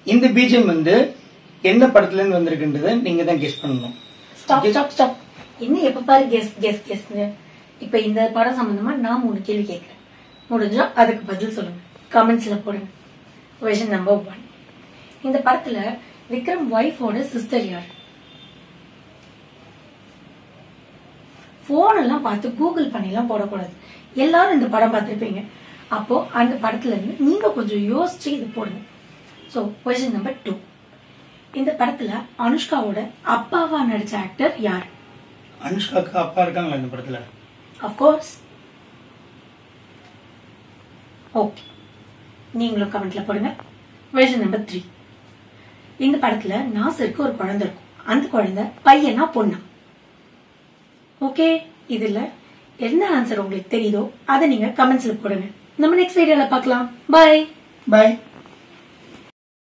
இந்த பிஜிஎம் வந்து எந்த படத்துல இருந்து வந்திருக்குன்றத நீங்க தான் கெஸ் பண்ணணும். ஸ்டாப். என்ன எப்ப பாரு கெஸ். இப்ப இந்த படம் சம்பந்தமா நான் 3 கேள்வி கேட்கிறேன். முடிஞ்சா அதுக்கு பதில் சொல்லுங்க. கமெண்ட்ஸ்ல போடுங்க. Question number 1. இந்த படத்துல விக்ரம் வைஃபோட சிஸ்டர் யார்? போன் எல்லாம் பார்த்து கூகுள் பண்ணி எல்லாம் போடக்கூடாது. எல்லாரும் இந்த படம் பார்த்திருப்பீங்க. அப்போ அந்த படத்துல இருந்து நீங்க கொஞ்சம் யோசிச்சு இது போடுங்க. So question number 2. இந்த படத்துல அனுஷ்காவோட அப்பாவா நடிச்ச ஆக்டர் யார்? அனுஷ்காக்கு அப்பா இருக்காங்களா இந்த படத்துல? Of course. ஓகே, நீங்களும் கமெண்ட்ல போடுங்க. Question number 3. இந்த படத்துல நாசருக்கு ஒரு குழந்தை இருக்கும். அந்த குழந்தை பையனா பொண்ணா? ஓகே, இதுல என்ன ஆன்சர் உங்களுக்கு தெரியுதோ அதை நீங்க கமெண்ட்ஸ்ல போடுங்க. நம்ம நெக்ஸ்ட் வீடியோல பார்க்கலாம். பை.